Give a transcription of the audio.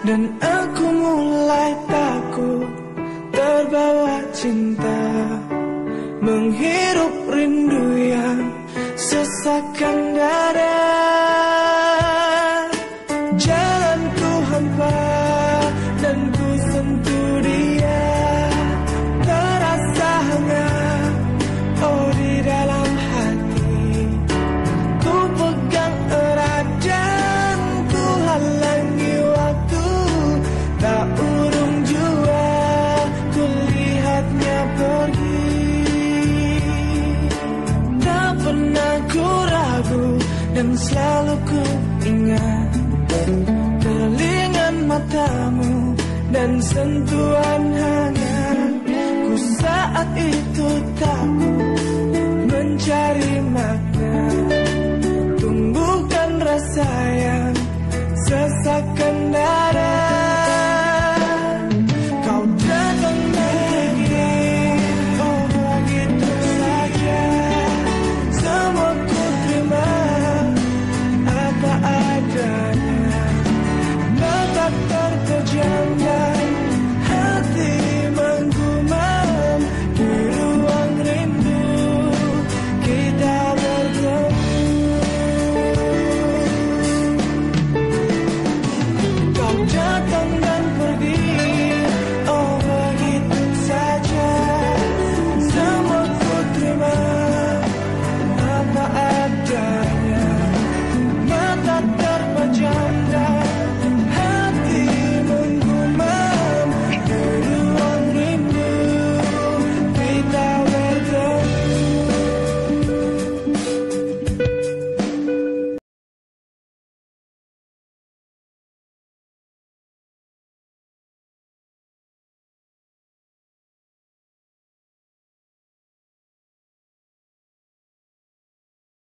dan aku mulai takut terbawa cinta, menghirup rindu yang sesakkan dada. Jalanku hampa dan ku sentuh dia, terasa hangat oh di dalam hati. Ku pegang erat dan ku halangi waktu, tak urung jua ku lihatnya pergi. Tak pernah ku ragu dan selalu ku ingat kerlingan matamu dan sentuhan hangatku. Saat itu takut mencari makna, tumbuhkan rasa yang sesakkan dada. Kau datang lagi, oh begitu saja. Semua ku terima apa adanya, mata terpejam